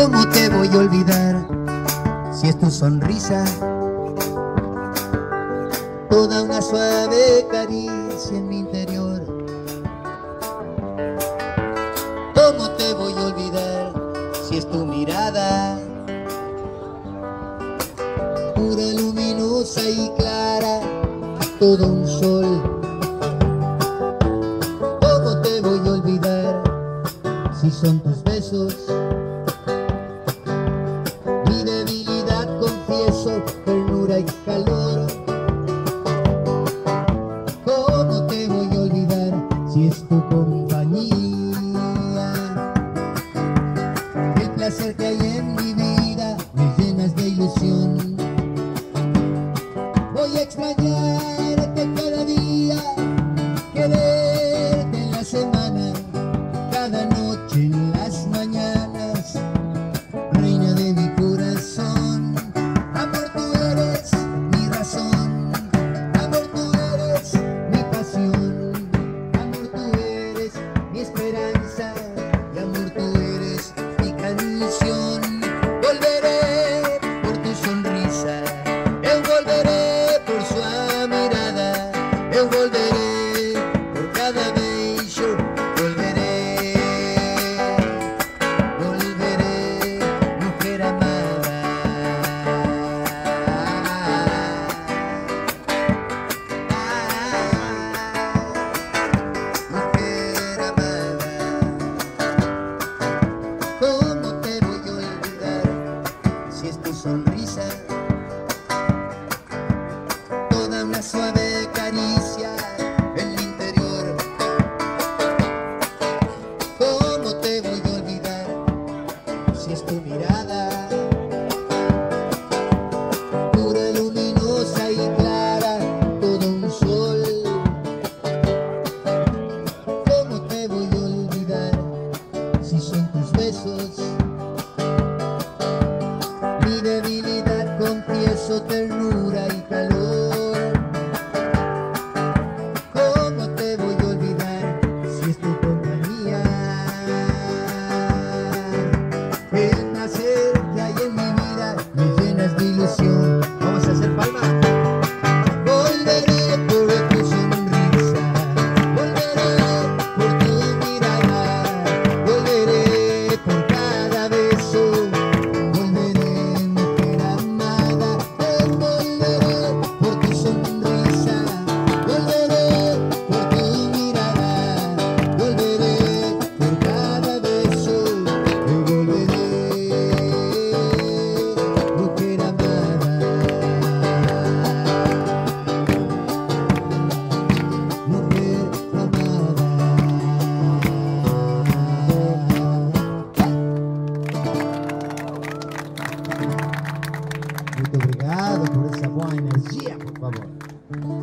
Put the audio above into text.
¿Cómo te voy a olvidar si es tu sonrisa? Toda una suave caricia en mi interior. ¿Cómo te voy a olvidar si es tu mirada? Pura, luminosa y clara, todo un sol. ¿Cómo te voy a olvidar si son tus besos? Mi debilidad confieso, ternura y calor. ¿Cómo te voy a olvidar si es tu compañía? El placer que hay en mi vida me llenas de ilusión. Voy a extrañarte cada día, quererte en la semana, cada noche en las mañanas, reina de mi corazón. Amor, tú eres mi razón, amor, tú eres mi pasión, amor, tú eres mi esperanza y amor, tú eres mi canción. Volveré por tu sonrisa, yo volveré por su mirada, yo volveré por cada beso, volveré, volveré, mujer amada. Mujer amada. ¿Cómo te voy a olvidar si es tu sonrisa? Toda una suave caricia en el interior. ¿Cómo te voy a olvidar si es tu mirada? Pura, luminosa y clara, todo un sol. ¿Cómo te voy a olvidar si son tus besos? Mi debilidad confieso, ternura y calor. ¿Cómo te voy a olvidar si es tu compañía? El placer que hay en mi vida me llenas de ilusión. Vamos a hacer palmas. Volveré por tu sonrisa, volveré por tu mirada, volveré por cada beso, volveré, mujer amada. Volveré por tu sonrisa, volveré por tu mirada, volveré por cada beso, volveré, mujer amada. Mujer amada. Muito obrigado por essa boa energia, por favor.